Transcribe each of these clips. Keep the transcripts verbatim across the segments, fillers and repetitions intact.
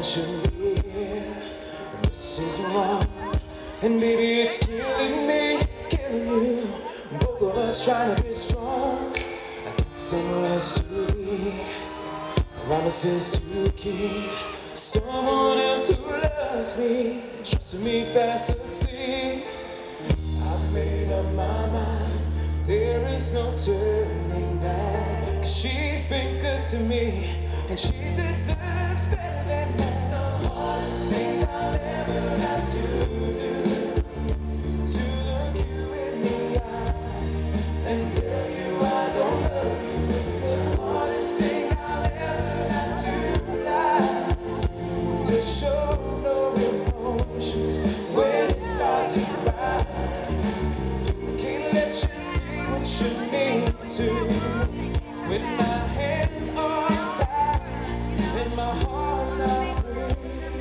shouldn't be here. And this is wrong. And baby, it's killing me, it's killing you. Both of us trying to be strong. I got somewhere else to be, promises to keep. Someone else who loves me, trusting me fast asleep. I've made up my mind, there is no turning back. 'Cause she's been good to me, and she deserves better than that. It's the hardest thing I'll ever have to do, to look you in the eye and tell you I don't love you. It's the hardest thing I'll ever have to lie, to show no emotions when it starts to cry. Can't let you see what you mean to, when my hands are tied and my heart's not free.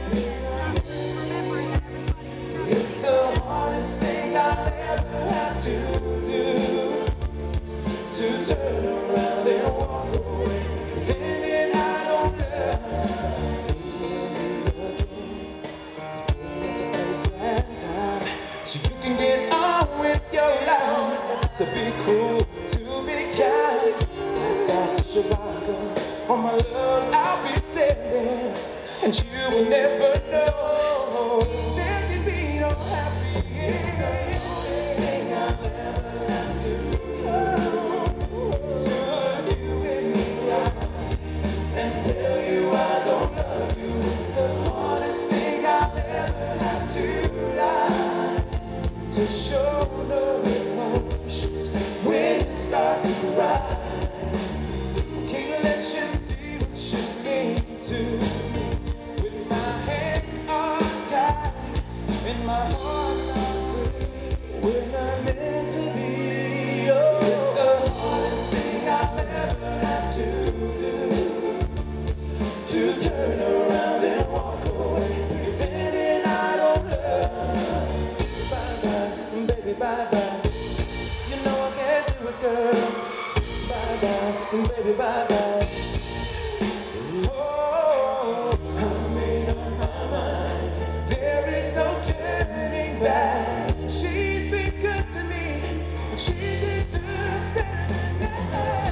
'Cause it's the hardest thing I'll ever have to do, to turn around and walk away, pretending I don't love you. There's a place and time, so you can get on with your life. To be cruel, to be kind, Doctor Zhivago, all my love I'll be sending, and you will never know. There can be no happy ending. It's the hardest thing I'll ever have to do, to look you in the eye and tell you I don't love you. It's the hardest thing I'll ever have to lie, to show no emotions when it starts to cry. Can't let you see what you mean to, when my hands are tied and my heart's not free. We're not meant to be. Oh, it's the hardest thing I'll ever have to do, to turn around and walk away, pretending I don't love you. Bye bye, baby, bye bye. You know I can't do it, girl. Bye bye, baby, bye bye. Oh, I made up my mind, there is no turning back. She's been good to me, and she deserves better than that.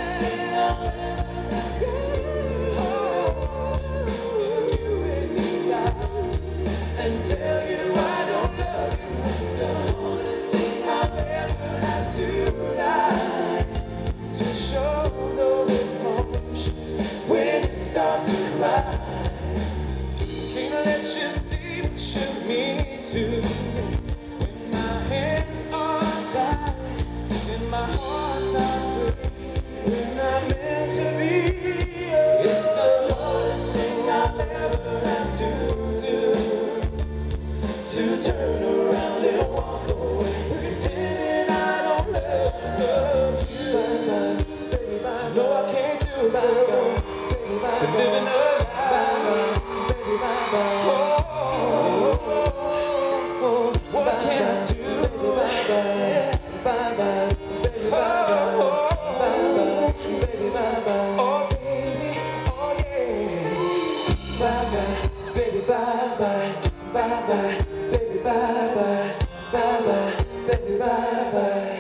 Oh, you and me, and tell you I don't love you. It's the hardest thing I'll ever have to lie, to show no emotions when it starts to cry. Can't let you see what you mean to, when my hands are tied and my heart's not free. We're not meant to be. It's the hardest thing I'll ever have to do, to turn around and walk away, pretending I don't love you. Bye bye, baby, bye. No, I can't do it, bye bye, baby, bye. But living a lie, bye bye, baby, bye bye. Oh, oh, oh, oh, what can I do? Bye bye, bye bye, baby, bye bye, bye bye, baby, bye bye. Oh baby, oh yeah. Bye bye, baby, bye bye, bye bye, baby, bye bye, bye bye, baby, bye bye.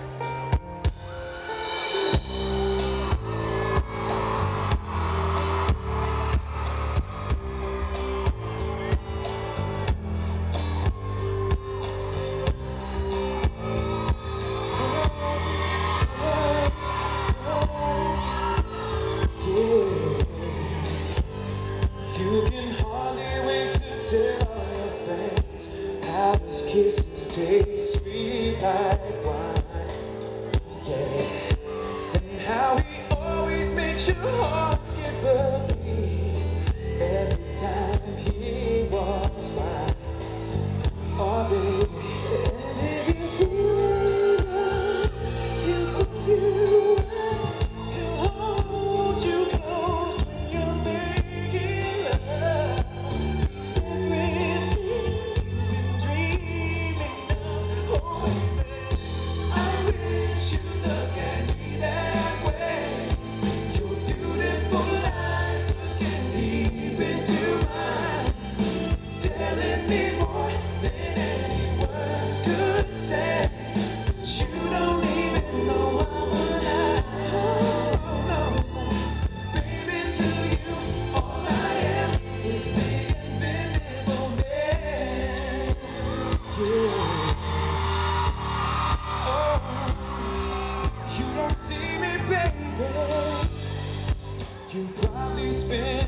You can hardly wait to tell all your friends how his kisses taste sweet like wine. Yeah, and how he always makes your heart skip a beat every time he walks by. Oh baby, and if you feel love, he'll pick you up, he'll hold you close when you're making love. It's everything you've been dreaming of. Oh baby, I wish you look at me that way. Your beautiful eyes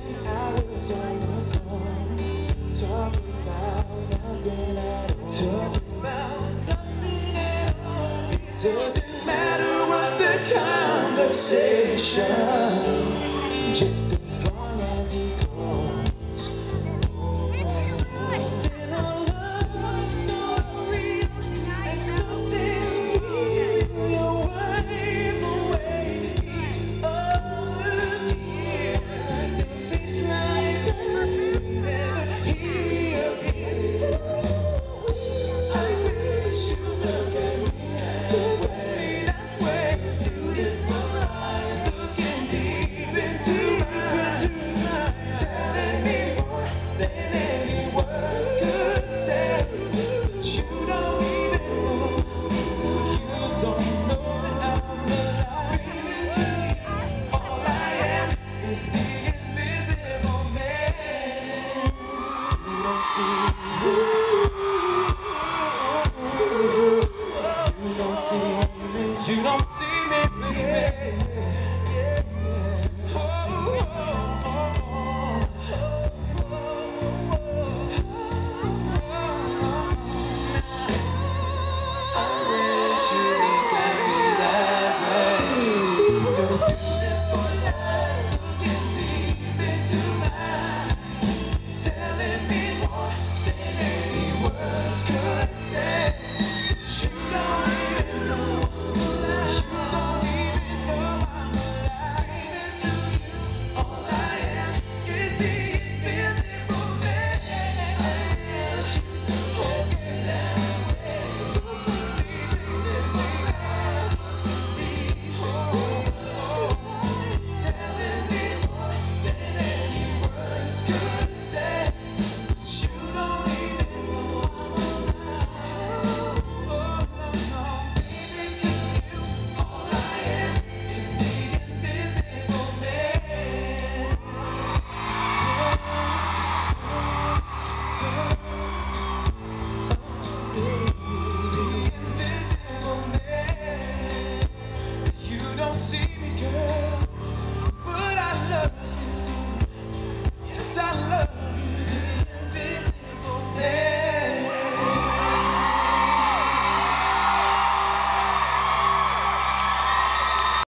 when I was on the phone, talking about nothing at all. Talking about nothing at all. It doesn't matter what the conversation, just as long as he calls. Still our love so real and so sincere. You'll wipe away each other's tears. To fix lines and he appears. I wish you look at me that way, that way. Beautiful eyes looking deep into mine, telling me more than any words could say. But you don't even know, you don't know that I'm alive. Dreaming to you, all I am is the invisible man. You don't see